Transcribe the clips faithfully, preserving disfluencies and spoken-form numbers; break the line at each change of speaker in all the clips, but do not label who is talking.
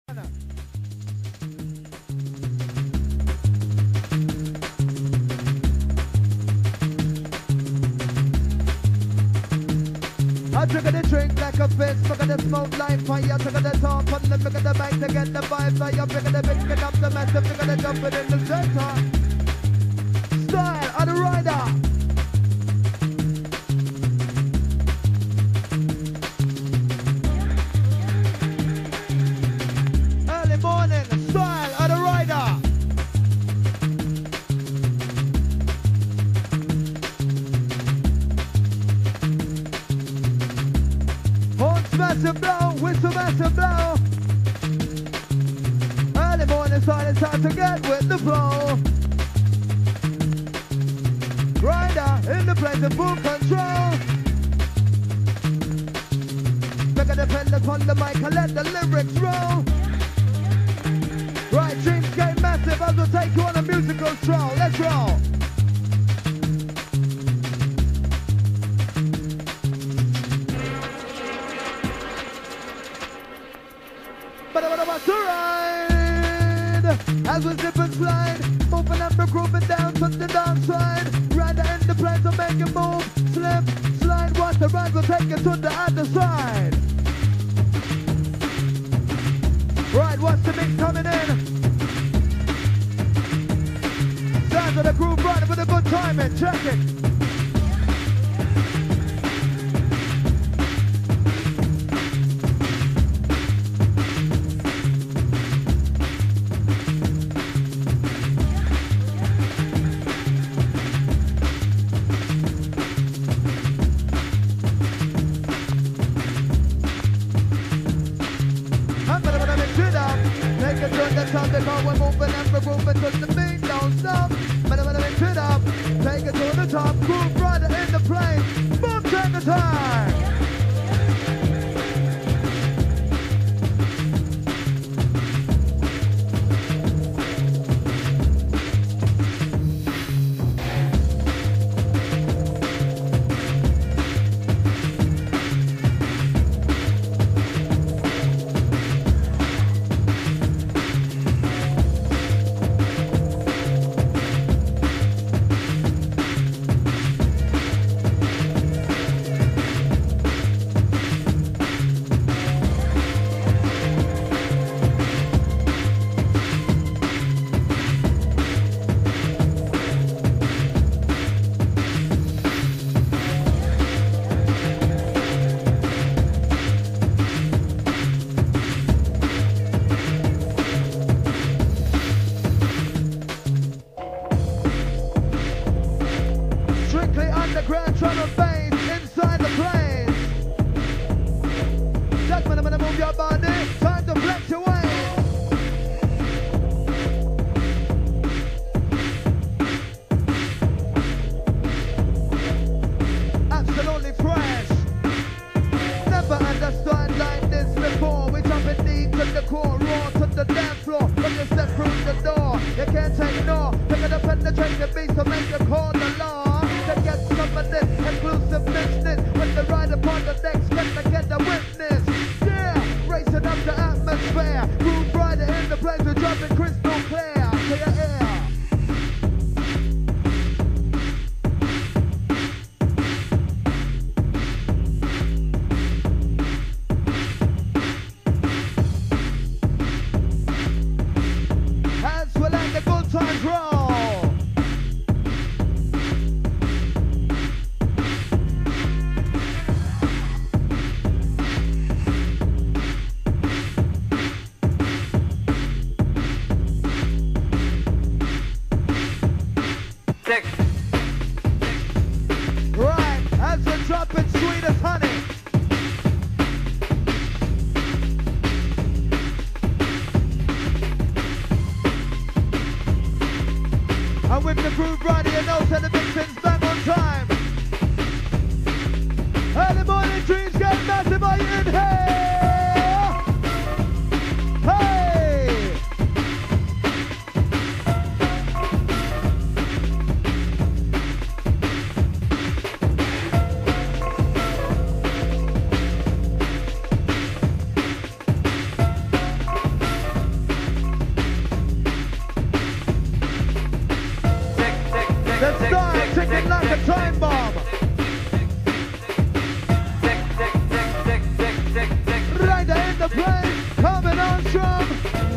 I trigger the drink like a fist, look at the smoke like fire, trigger the top on the pick of the bike to get the vibes, I am picking the biscuit up the massive, trigger the jumping in the center. Style of the rider. Early morning, style of the rider. Massive blow, whistle massive blow. Early morning style, it's time to get with the flow. Rider in the place of full control. Look at the pen upon the mic and let the lyrics roll. Right, Dreamscape Massive, I will take you on a musical stroll. Let's roll. To ride as we zip and slide, moving up the grooving down to the downside. Rider in the place to make it move, slip, slide. Watch the ride will take you to the other side. Right, watch the mix coming in. Sounds of the groove riding with a good timing. Check it. Because we're moving and we're grooving till the beat don't stop. But I'm gonna mix it up, take it to the top, groove rider in the place, boom, take the time. The style ticking like a time bomb. Rider in the place, coming on strong.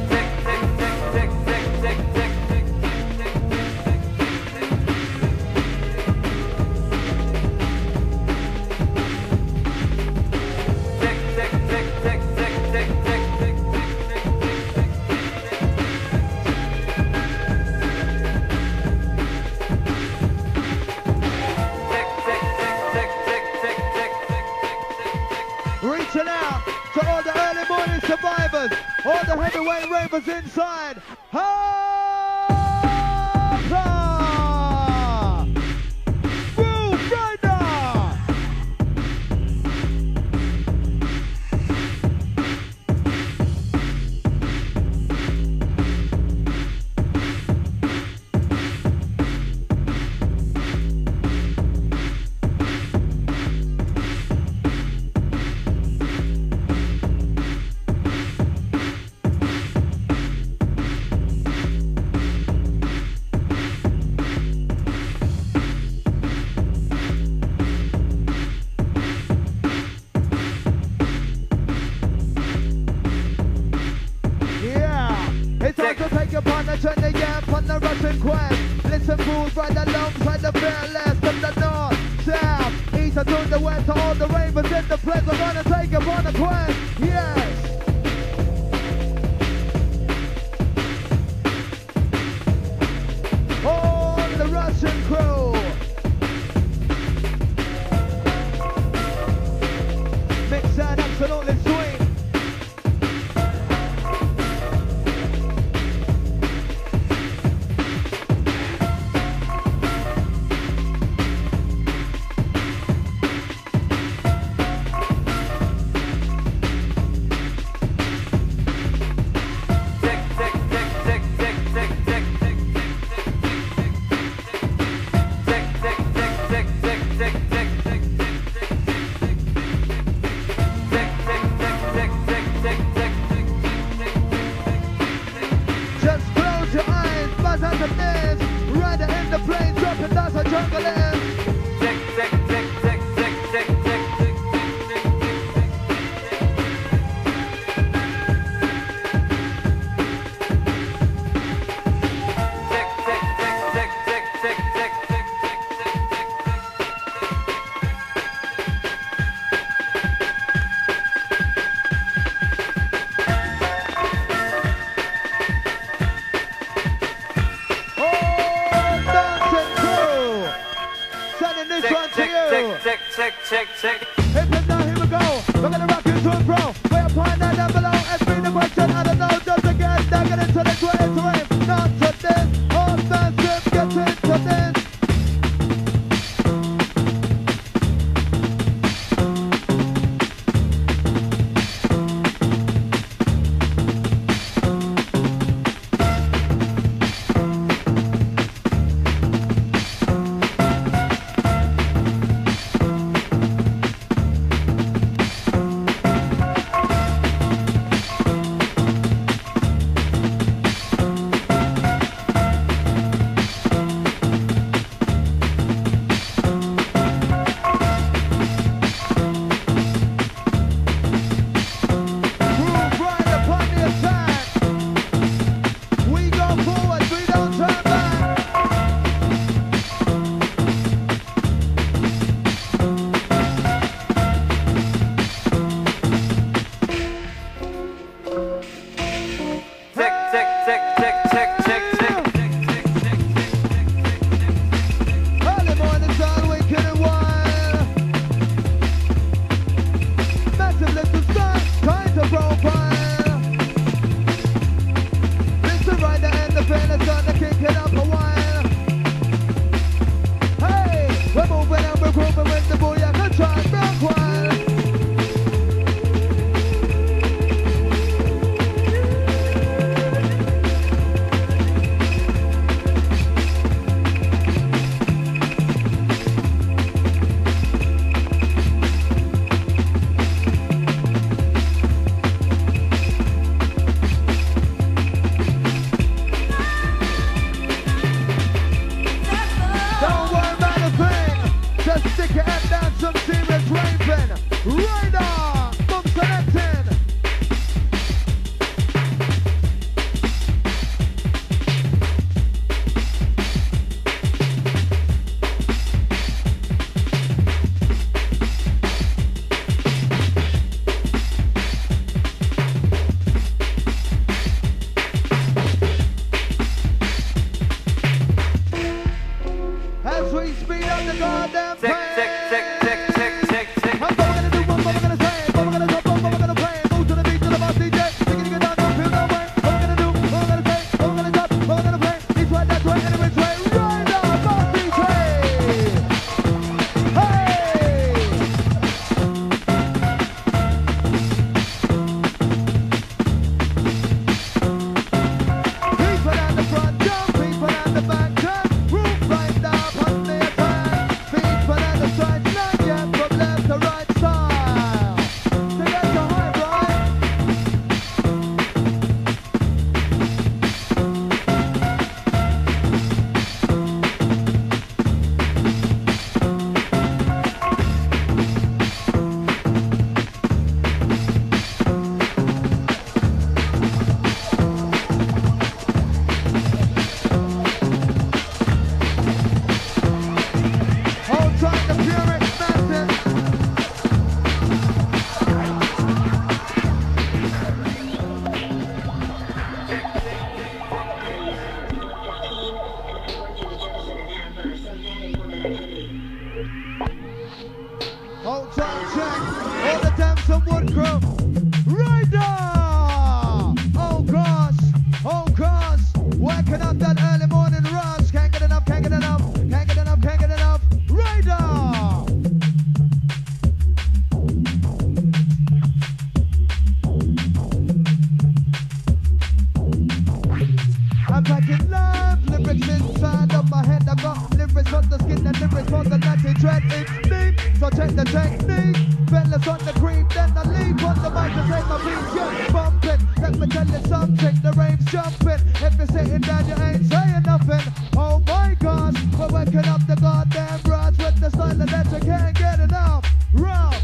Reaching out to all the early morning survivors, all the heavyweight ravers inside. Holla! Groove Rider! Turn the yam on the Russian quest. Listen, fools, right alongside the fearless. From the north, south, east, and to the west. To all the ravers in the place, we're gonna take them on a quest. Yes. All the Russian crew. Mix and absolutely sweet.
Check, check, check, check.
Hip it now, here we go. We're gonna rock you to a pro. Way up high now down below. Ask me the question, I don't know. Just again, now get into this way, it's rave. Not to this, all massive, get into this. dread, it's deep. So check the technique. Fellas on the creep, then I leap on the mic to take my beat. Just bumping. Let me tell you something. The rave's jumping. If you're sitting down, you ain't saying nothing. Oh my gosh, we're waking up the goddamn rods with the style that you can't get enough. Rough.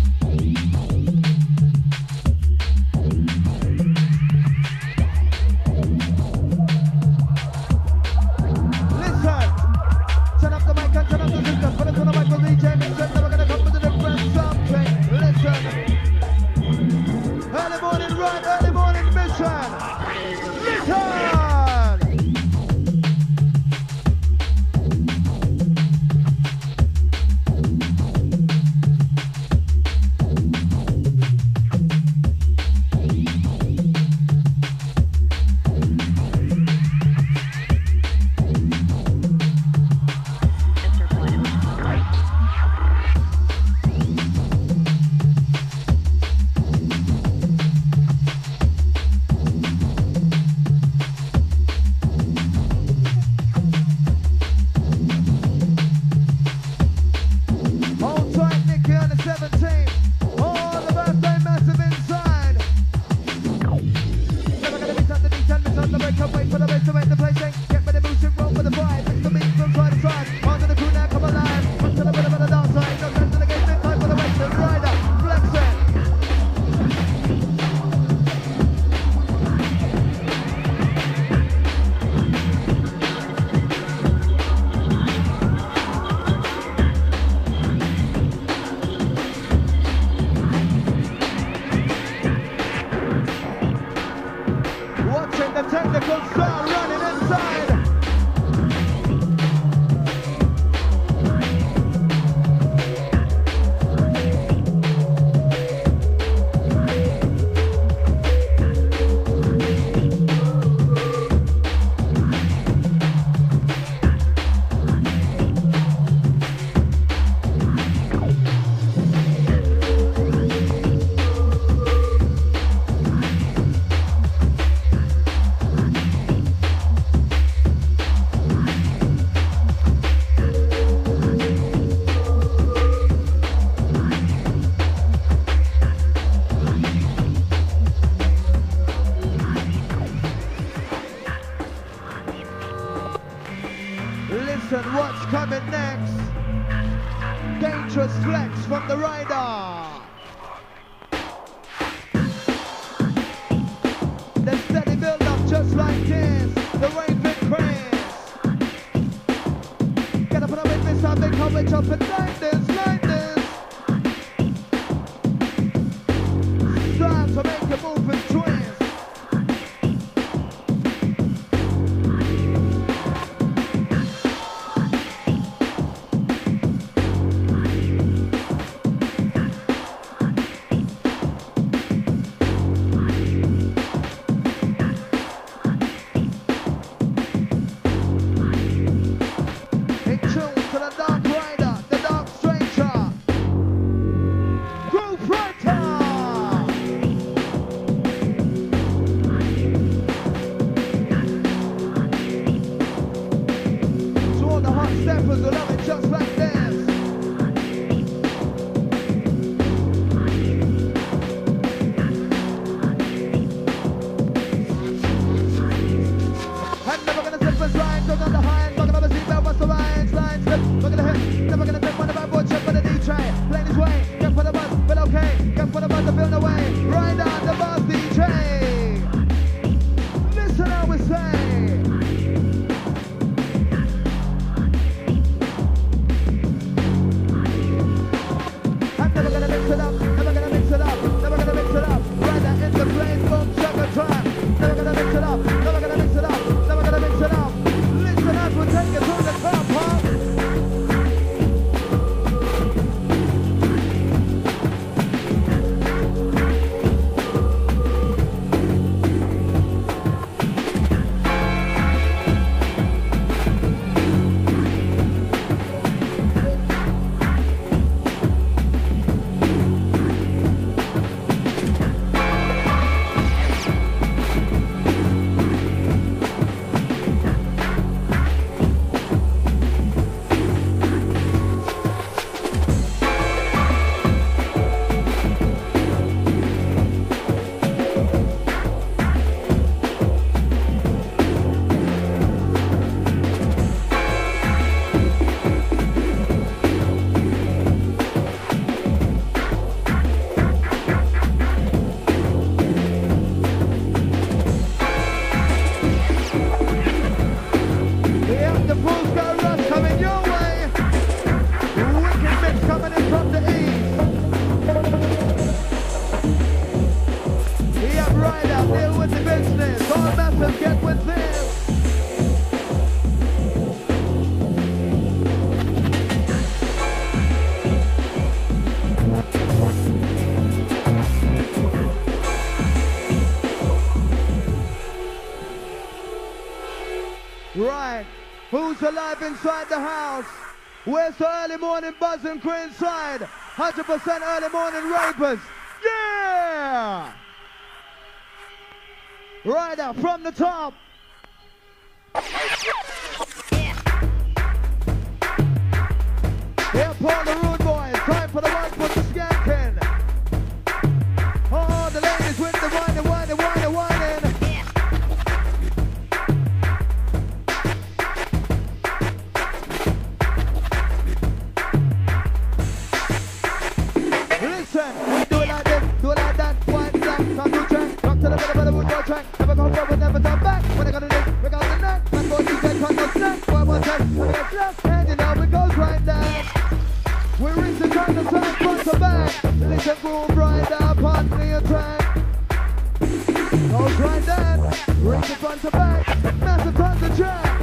Listen. Turn up the mic and turn up the system. Put it on the mic with D J Mixon. Never gonna come with a different something. Listen. Early morning run, early morning mission. Listen. Right. Who's alive inside the house? Where's the early morning buzz and crew inside? one hundred percent early morning ravers. Yeah! Right up from the top. Here upon the rude boys, time for the one for the skanking. Oh, the ladies with the whining, whining, whining, whining. Listen, we do it like this, do it like that, white, black, time to track, rock to the middle of the wood boy track, never go forward, never turn back, when I got it in, we got the neck, man boy, you get cut, no snack, one more time, and we get slapped, and you know it goes right there. We reach the kind of time front to back. Listen, move right up on the attack. Goes right there. Reach the front to back. Massive time to track.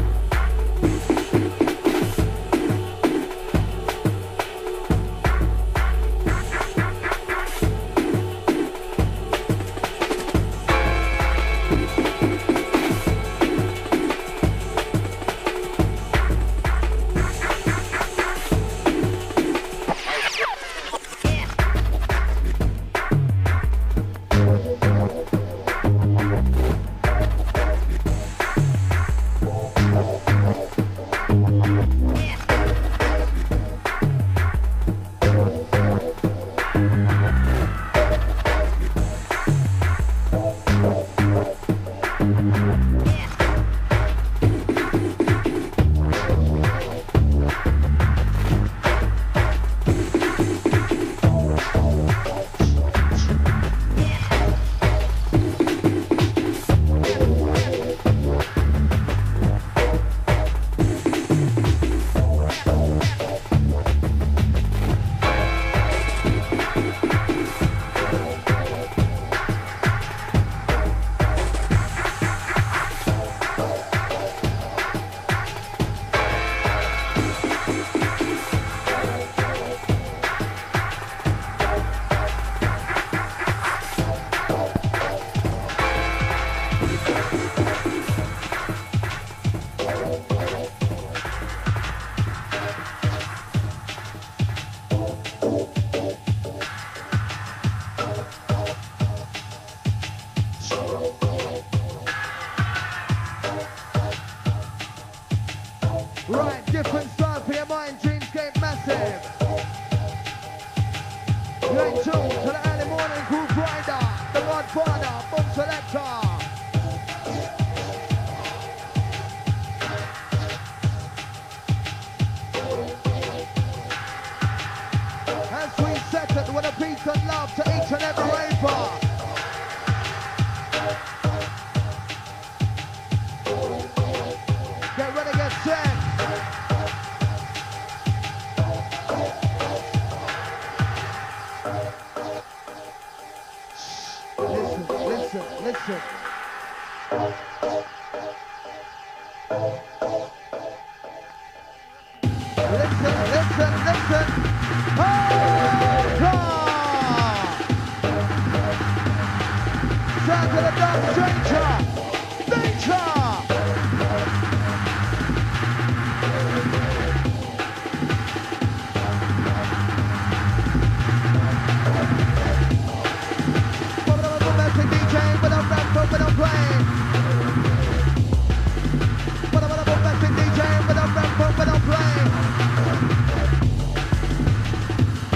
Right, different style for your mind, Dreamscape massive. You ain't tuned to the early morning groove rider, the Godfather, boom selector. As we set it with a peace and love to each and every raver. Get ready, get set. Listen, listen. Listen, listen, listen. Hold sound to the dark stranger. Danger. But I'm playing. But I'm a D J, but I'm rap, but I'm playing.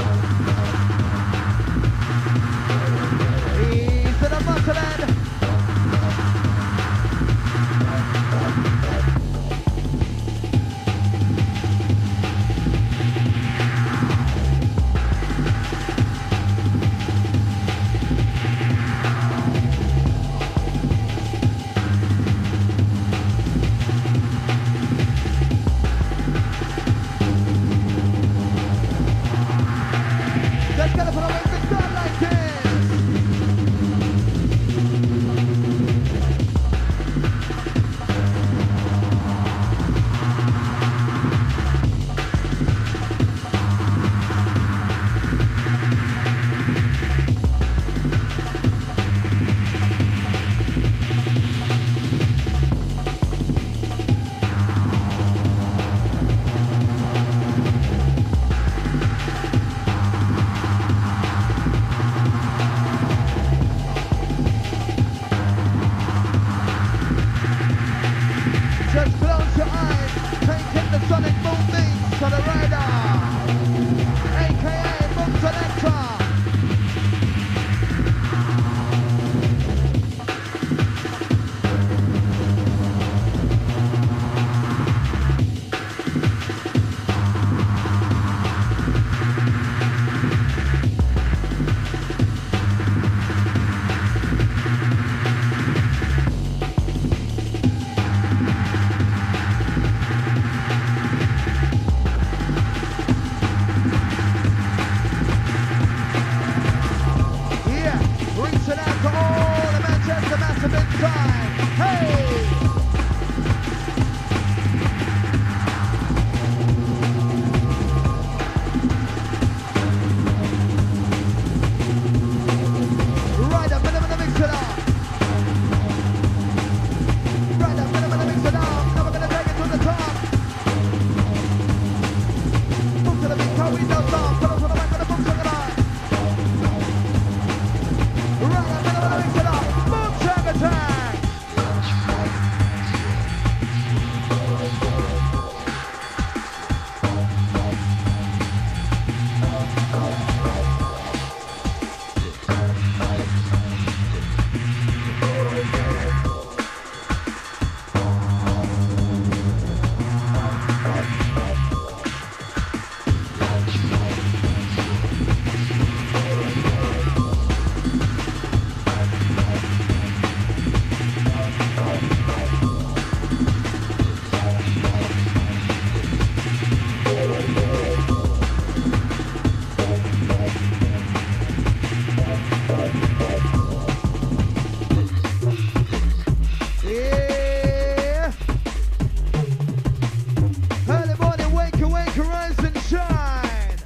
Hey! Right up, and I'm gonna mix it up. Right up, and I'm gonna mix it up. Now we're gonna take it to the top. Move to the beat, how we don't stop. Put us on the back of the boom, check it out. Right up, and I'm gonna mix it up. Boom, check attack. Yeah. Early morning, wake, awake, rise and shine.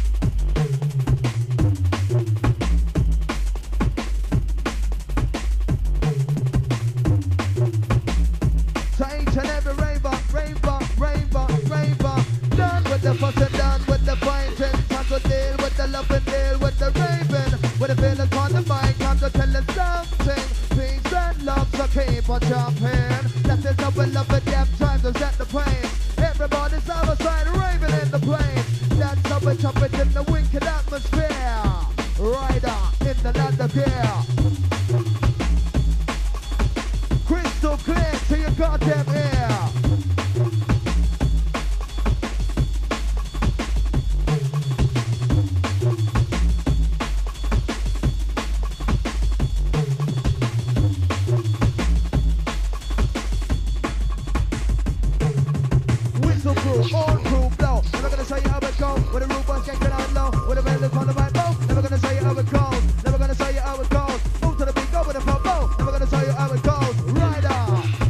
To each and every rainbow, rainbow, rainbow, rainbow. Done with the fuss and done with the fighting. Time to deal with the love and deal with the raving. With the feelings on the mic, time to tell us something. Peace and love, so keep on jumping. That is how we love it, damn time to set the pain. Everybody's outside raving in the plane. That's how we jump it in the wicked atmosphere. Rider in the land of gear. Crystal clear to your goddamn ear. Whistle crew, all crew blow. Never gonna show you how it goes. With the root boys get down low. With the belly on the right bow. Never gonna show you how it goes. Never gonna show you how it goes. Move to the beat, go with the flow. Bow. Never gonna show you how it goes. Rider.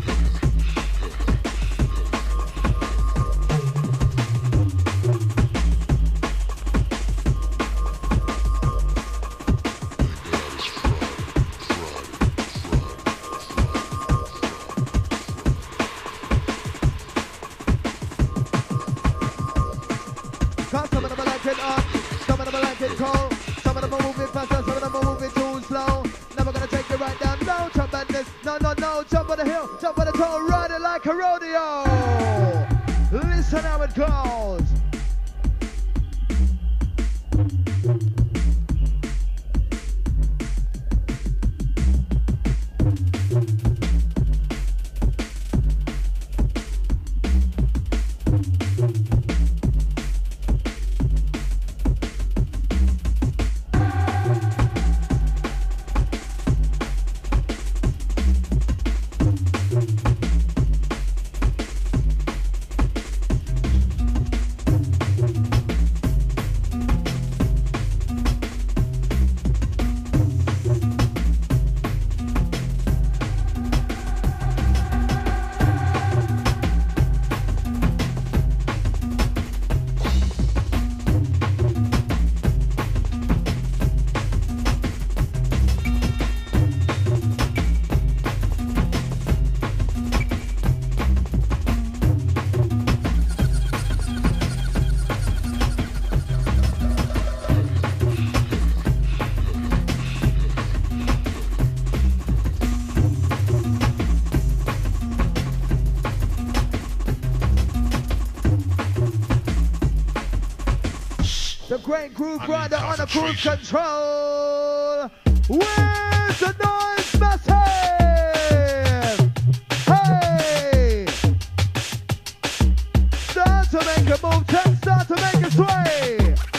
Cause some of them are like it up, some of them are like it cold. Some of them are moving faster, some of them are moving too slow. Never gonna take it right down, no jump at this. No, no, no, jump on the hill, jump on the toe, ride it like a rodeo. Listen how it goes. The great groove rider on a cruise control. Where's the noise massive? Hey! Start to make a move, ten, start to make a sway.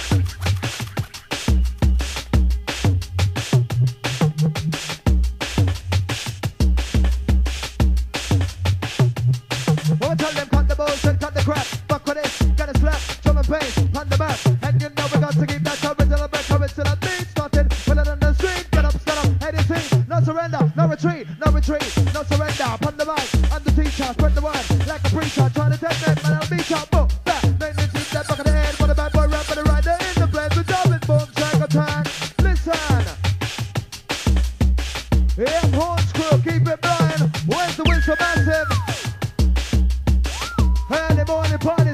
Well, tell them cut the bullshit, cut the crap. Fuck with it, gotta slap, drum and bass, on the map. And you know we got to keep that original back, original beat started. Put it on the street, get up, stand up, anything. No surrender, no retreat, no retreat, no surrender. surrender. Upon the mic, I'm the teacher, spread the word like a preacher, trying to take it, man, I'll beat up, book, back, make me shoot that back of the head, what a bad boy rap, and a rider in the place with double boom, track attack. Listen, yeah, horns crew, keep it blind. Where's the whistle massive? Early morning party.